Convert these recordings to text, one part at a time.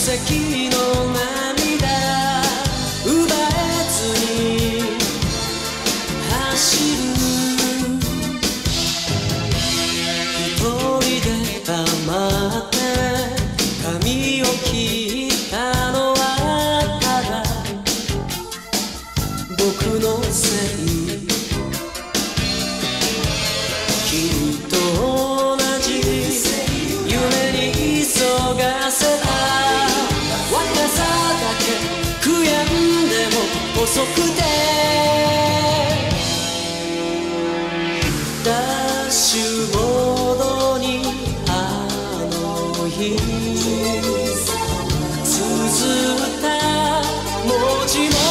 石の涙奪えずに走る一人で黙って髪を切ったのはただ僕のせい君と同じ夢に急がせた若さだけ悔やんでも遅くてダッシュボードにあの日綴った文字も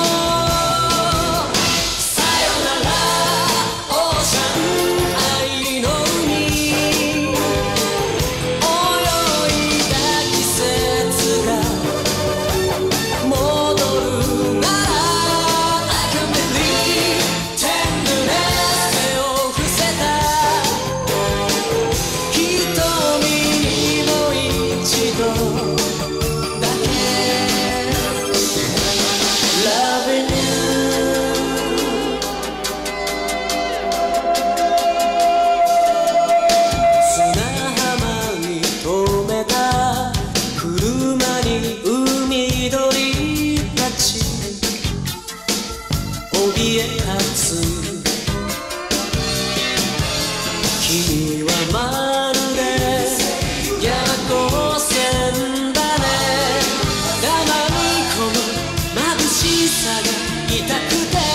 さよならオーシャン愛の海泳いだ季節が戻るなら I can believe tenderness 手を伏せた瞳にもう一度だけ Loving you 砂浜に止めた車に海鳥たち怯え立つ君はまるで夜行船だね黙り込む眩しさが痛くて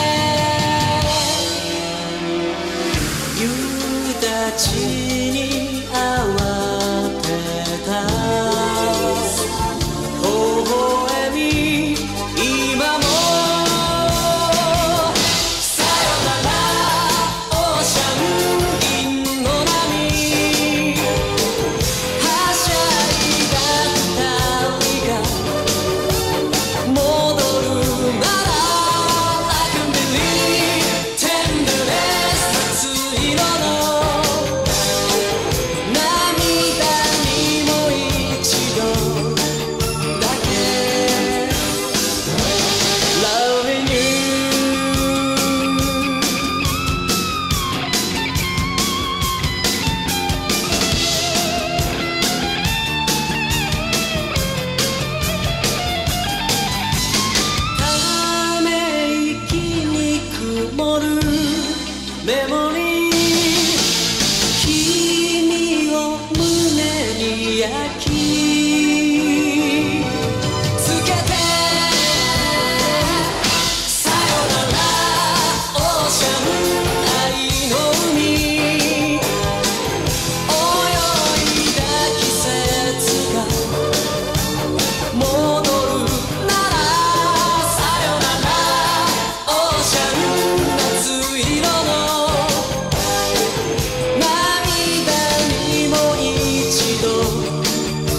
夕立に慌てた微笑み今もさよならオーシャン銀の波はしゃいだ二人が戻るなら I can believe tenderness 夏色の涙にもう一度だけ Loving you ため息に曇るメモリー君を胸に焼き付けてさよならオーシャン愛の海泳いだ季節が戻るならさよならオーシャン夏色の涙にもう一度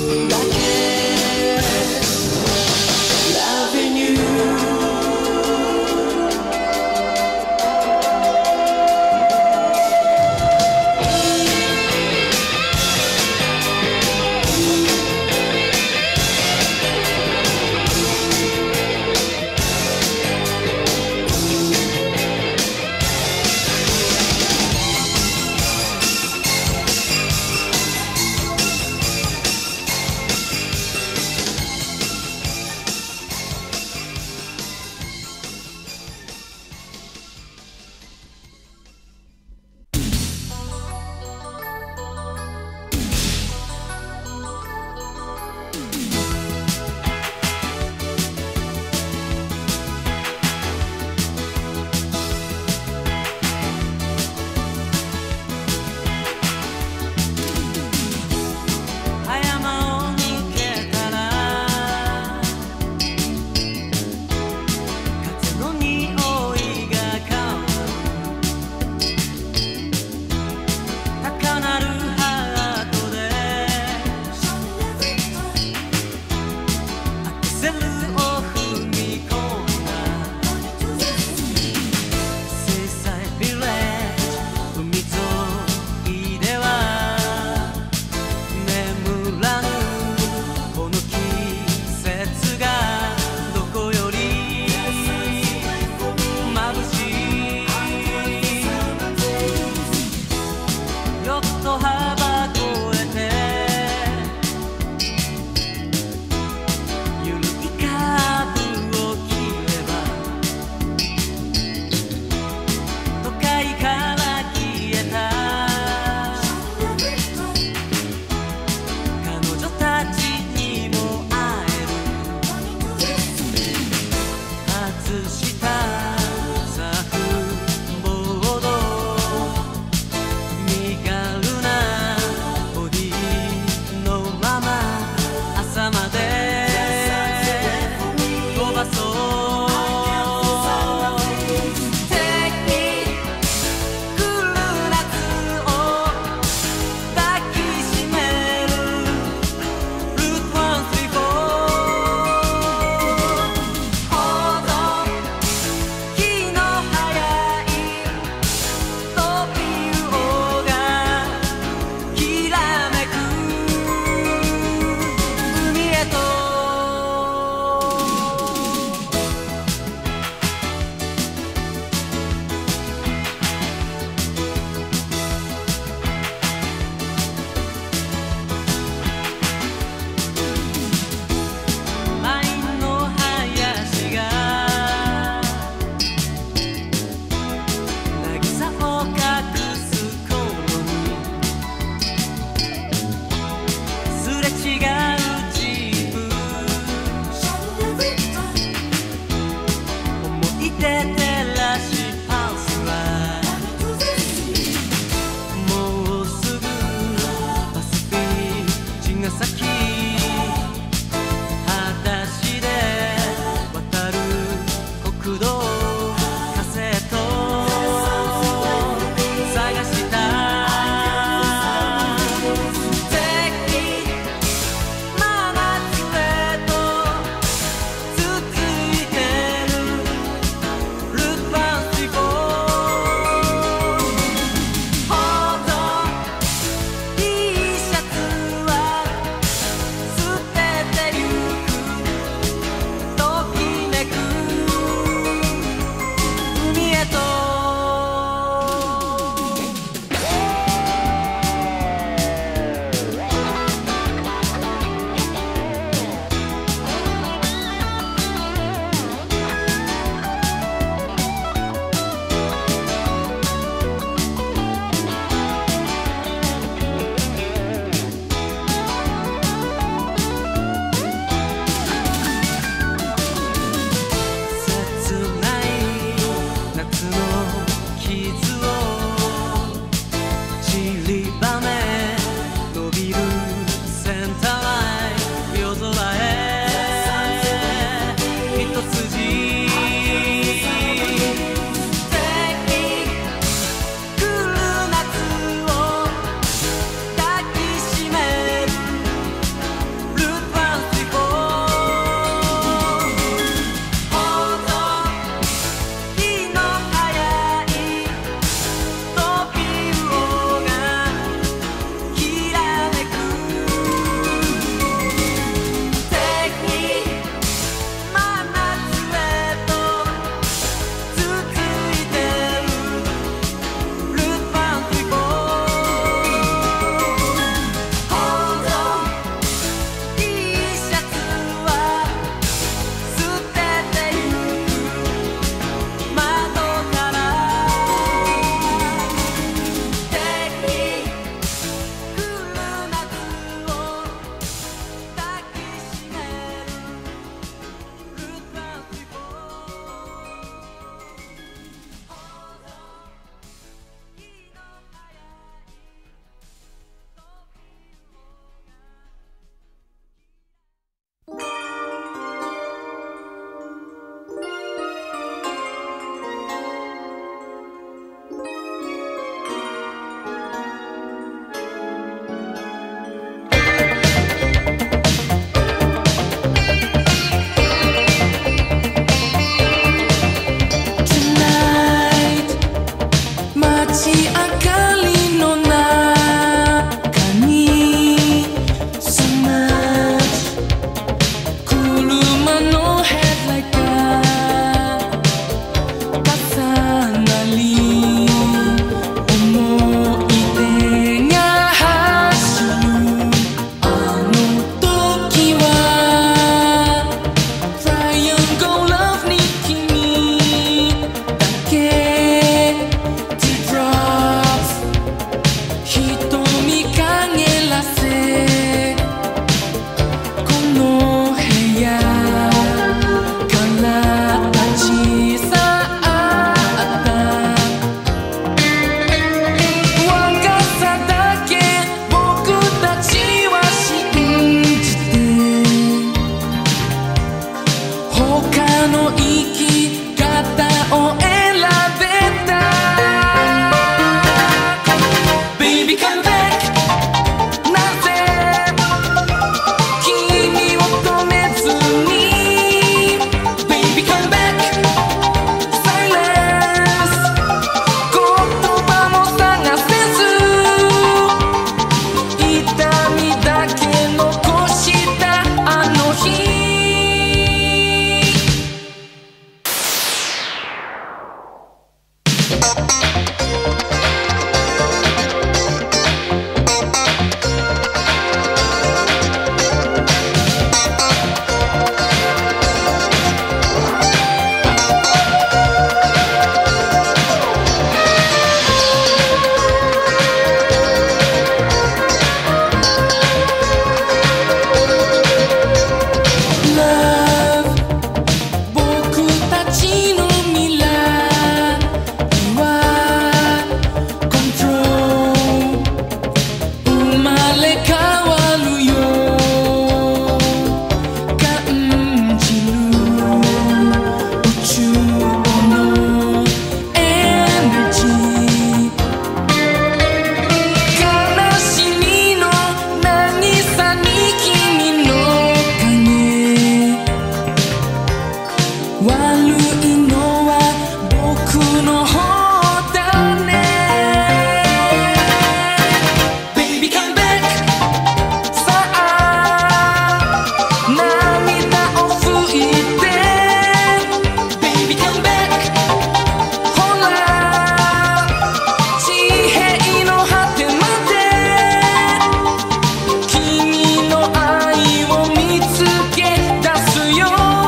まれ変わるよ感じる宇宙のエネルギー悲しみの渚に君の影悪いのは僕の方だね Baby come back さあ涙を拭いて Baby come back ほら地平の果てまで君の愛を見つけ出すよ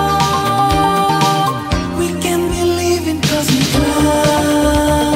We can be living cause we love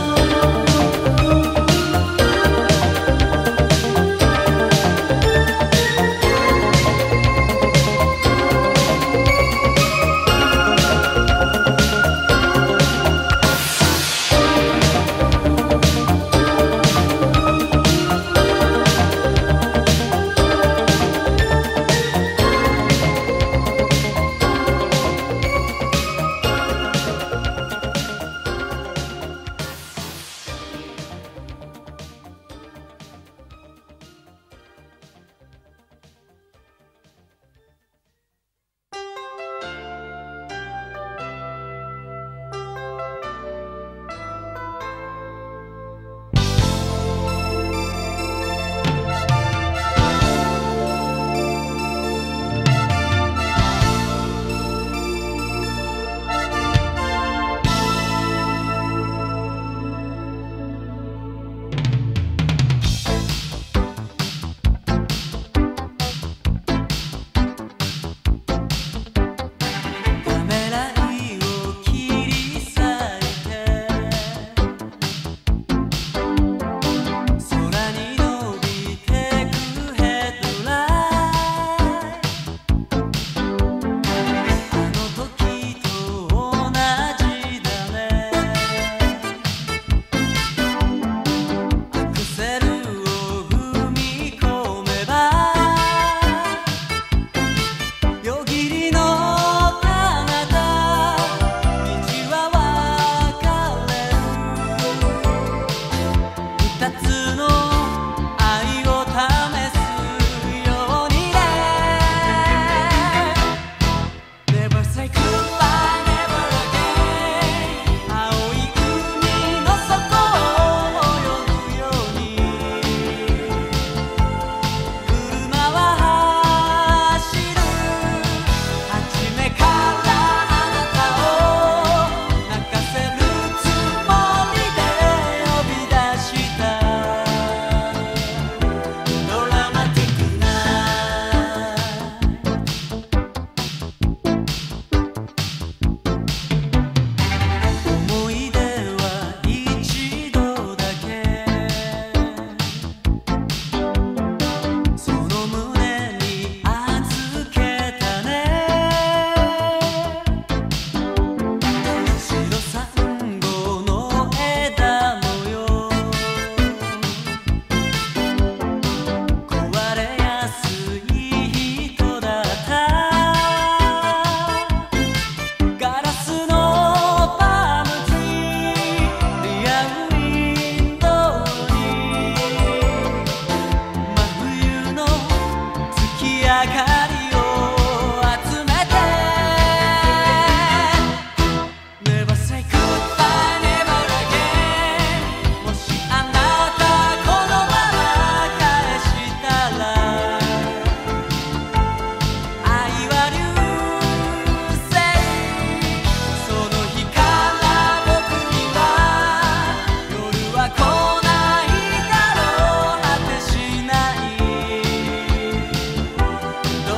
ためらいを切り裂いて空に伸びてくヘッドライトあの時と同じだねアクセルを踏み込めば夜霧の彼方道は分かれる二つの愛を試すようにね Never say goodbye, never again 青い海の底を泳ぐように車は走る初めからあなたを泣かせるつもりで呼び出したドラマティックな思い出は一度だけその胸に預けたね白サンゴの枝のよ壊れやすい人だったガラスのパームツリーリアウィンドウに真冬の月明かりを集めて Never say goodbye, never again もしあなたこのまま返したら愛は流星その日から僕には夜は来ないだろう果てしないド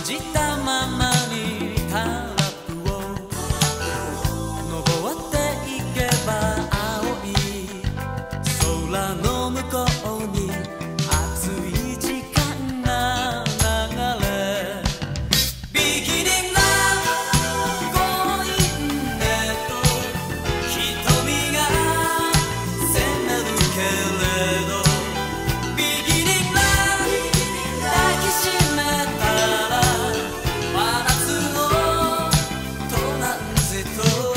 じたままにタラップを登っていけば青い空の向こうに熱い時間が流れビギニングゴーインへと瞳が責めるけれどビギニング抱きしめたら真夏のトランジット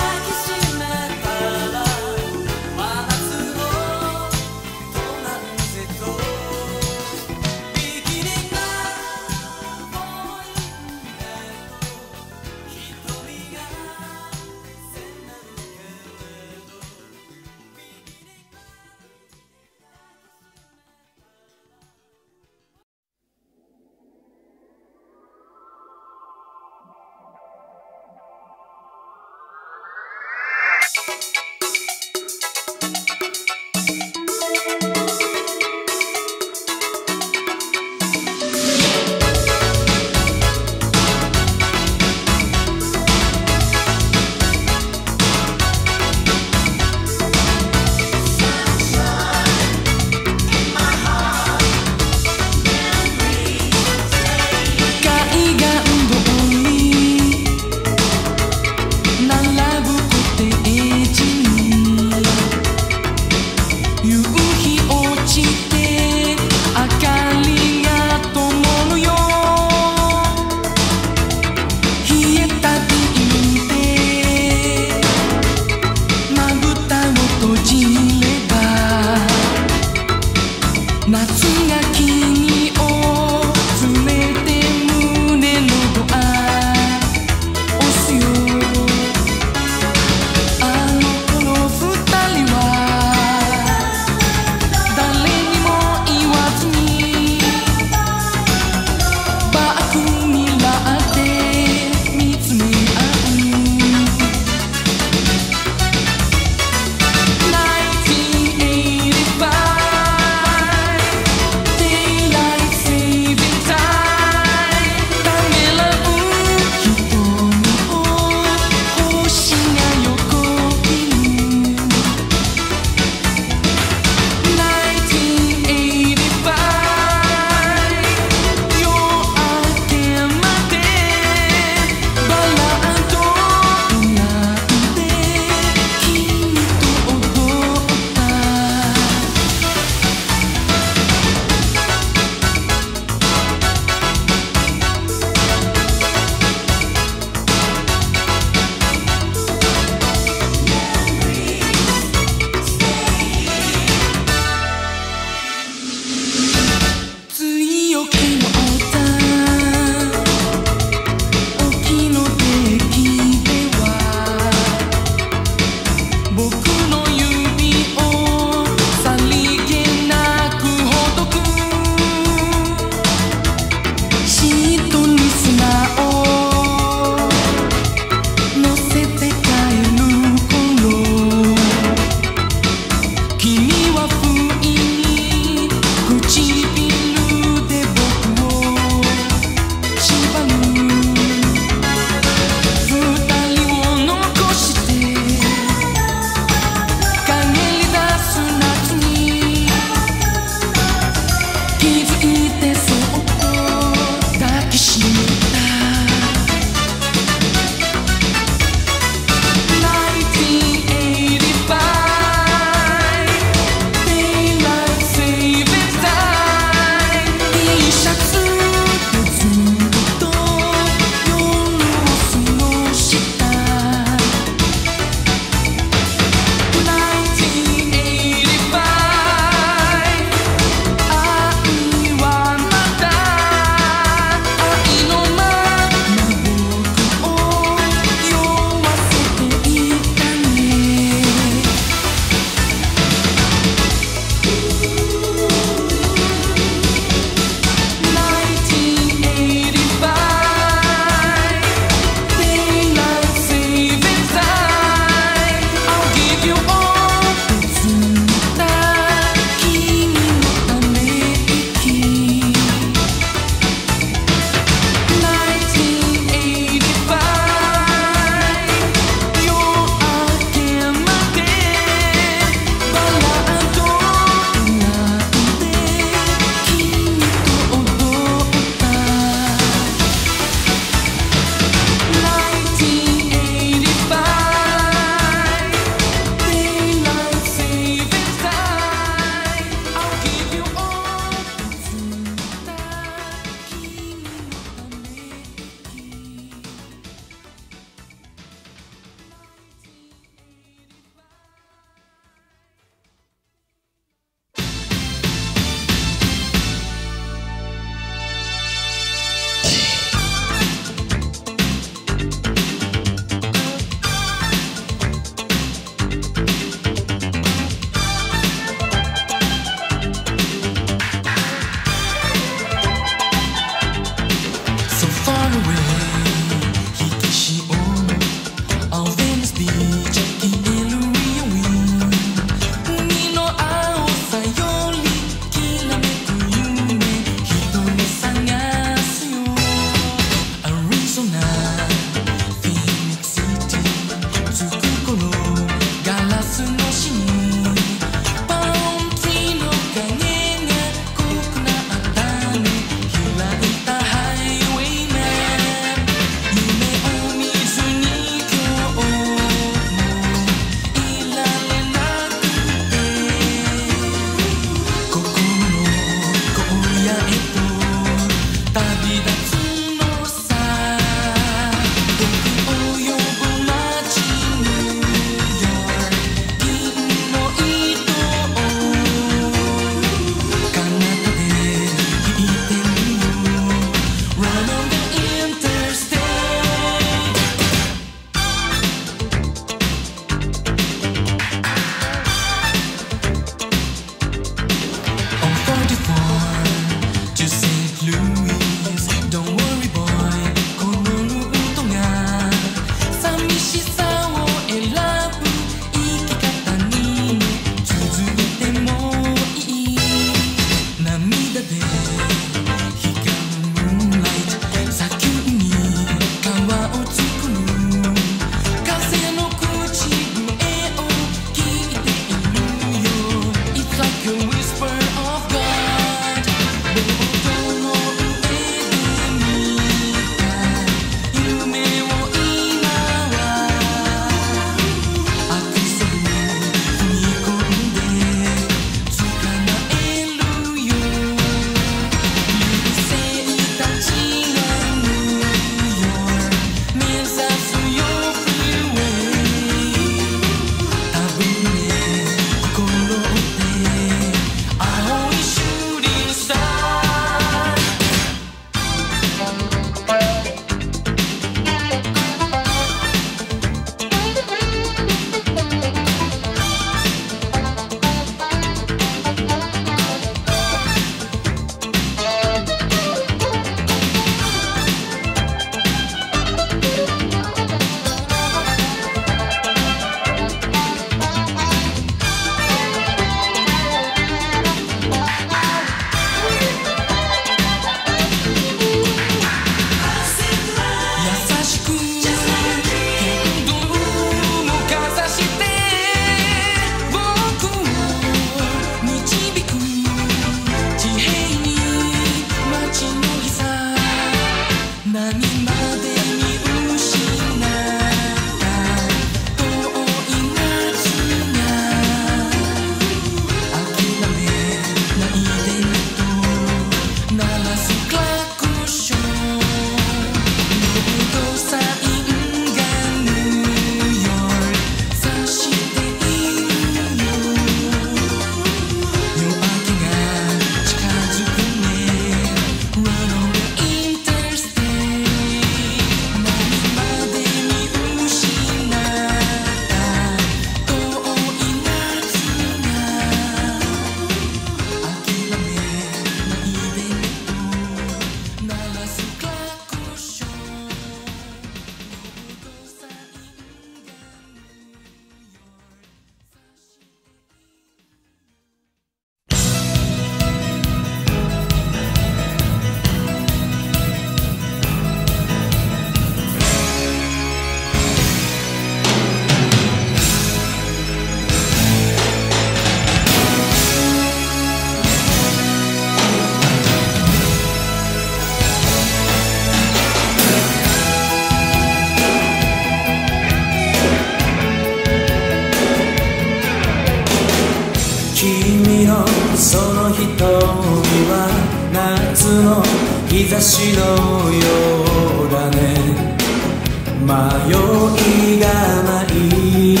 君のその瞳は夏の日差しのようだね。迷いがない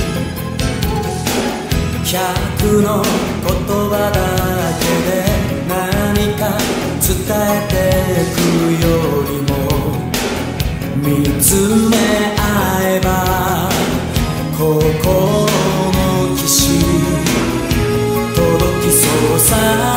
客の言葉だけで何か伝えてくよりも見つめ合えば心の岸届きそうさ。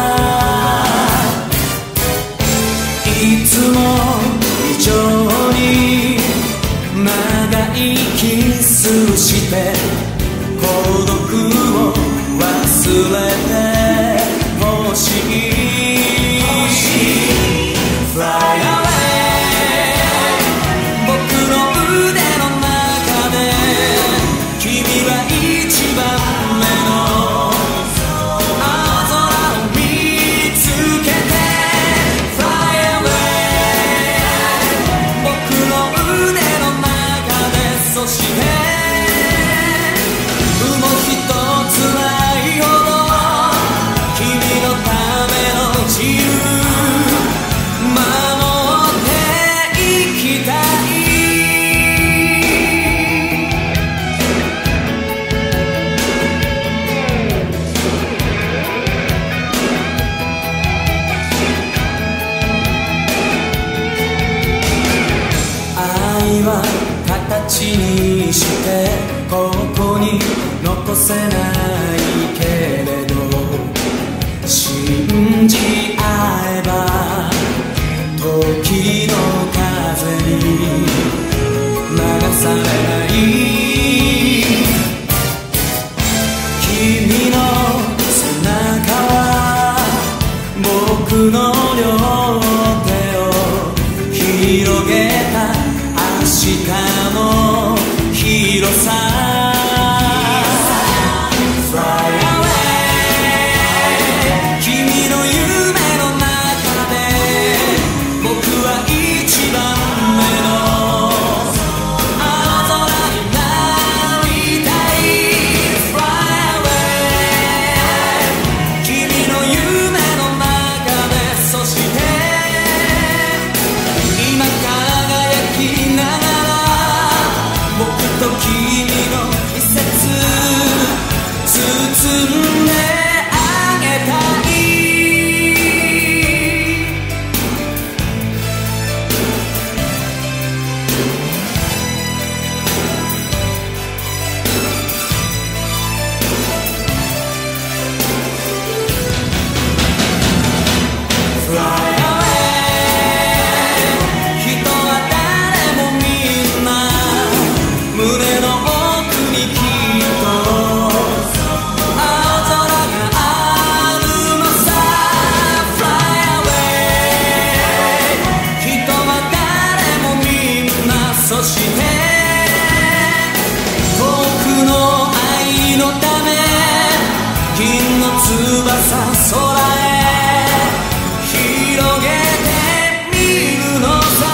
いつも以上に長いキスして孤独を忘れてほしい。 Fly away 僕の腕の中で君は一番目の青空を見つけて Fly away 僕の腕の中でそして雲一つないほど君のための自由守っていきたい。愛は形にしてここに残せないけれど信じ合えば時の風に流されない。君の背中は僕の両手を広げた明日の広さ。Fly away 君の夢の中で僕は一番目の青空になりたい。 Fly away 君の夢の中でそして今輝きながら僕と君の季節包んであげたい。Fly away 人は誰もみんな胸の奥にきっと青空があるのさ。 Fly away 人は誰もみんなそして僕の愛のため金の翼空へ広げてみるのさ。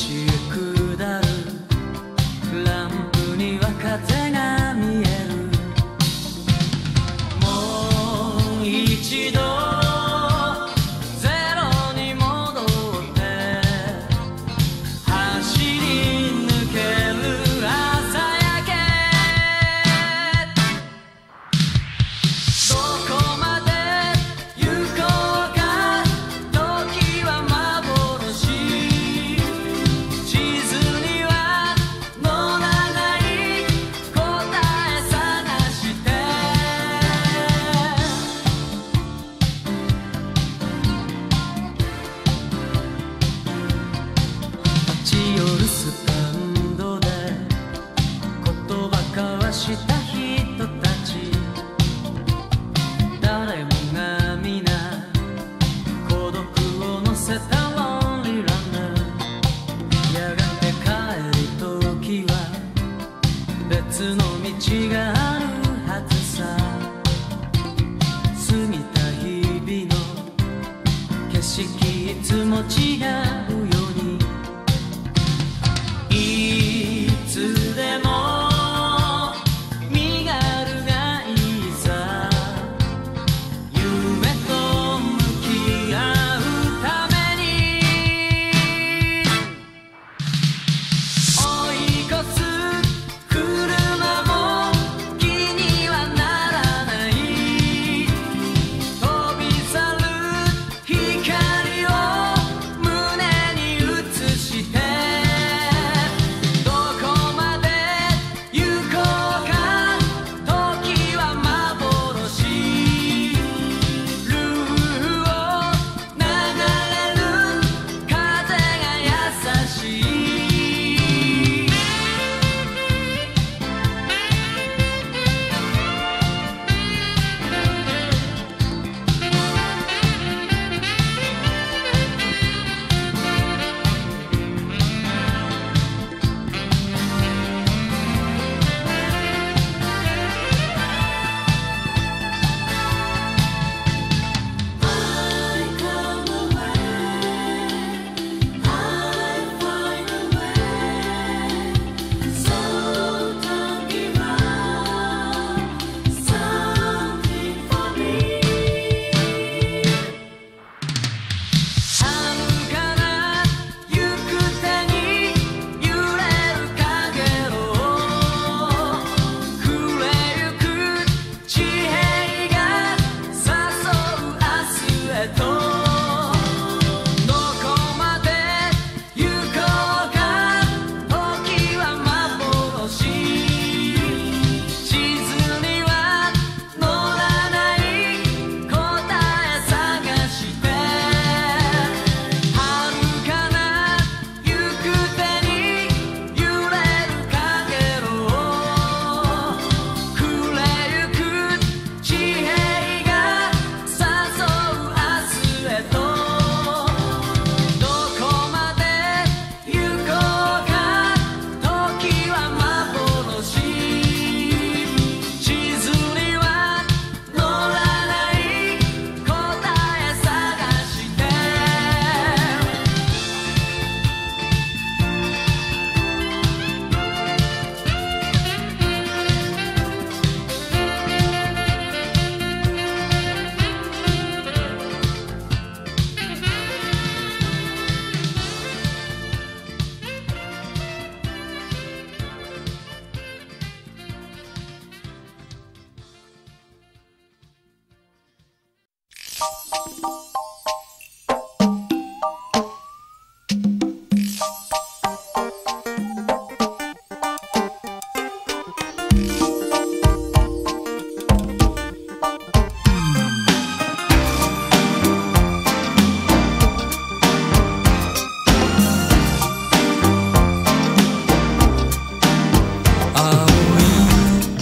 へ下るランプには風が見える。もう一度ゼロに戻って走り抜ける朝焼け。どこまで行こうか時は幻。地図には載らない答え探して。立ち寄るスタンドで言葉交わした人たち、誰もが皆孤独を乗せたロンリーランナー。やがて帰る時は別の道があるはずさ。過ぎた日々の景色いつも違うように、いつでも身軽がいいさ。夢と向き合うために追い越す車も気にはならない。飛び去る光を胸に映してどこまで行こうか時は幻。ルーを流れる風が優しい。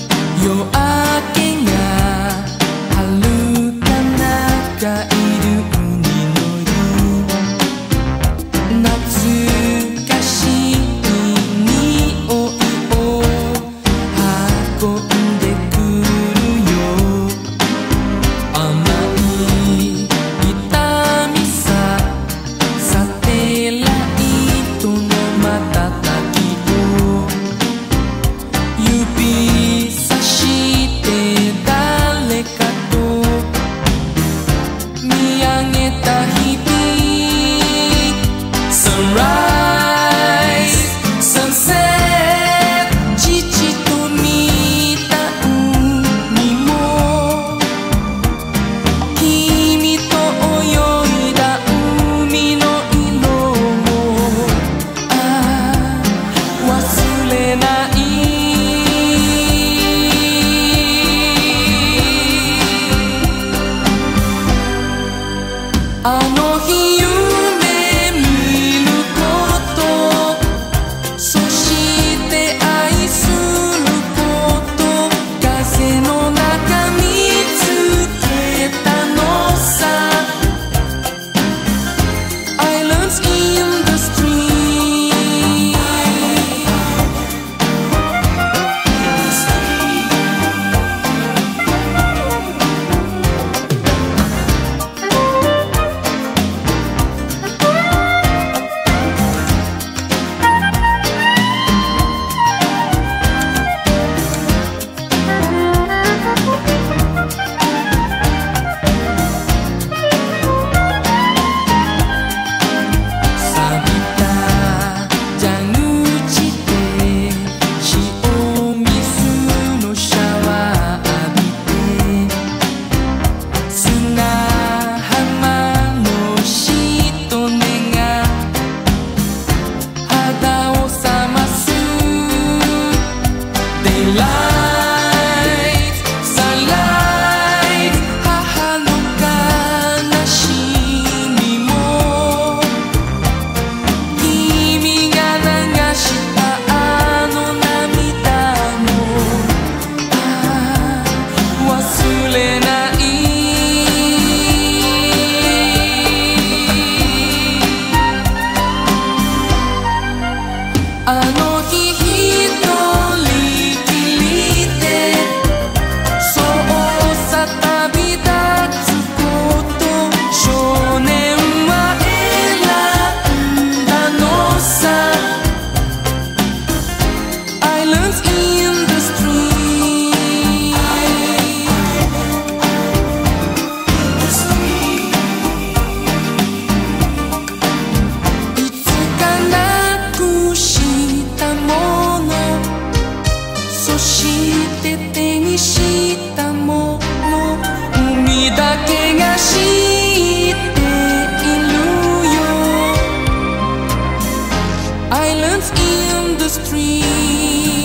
夜明けが遥か中いるあの日一人きりでそうさ旅立つこと少年は選んだのさ Islands in the street いつかなくしたものそして手にしたもの海だけが知っているよ Islands in the street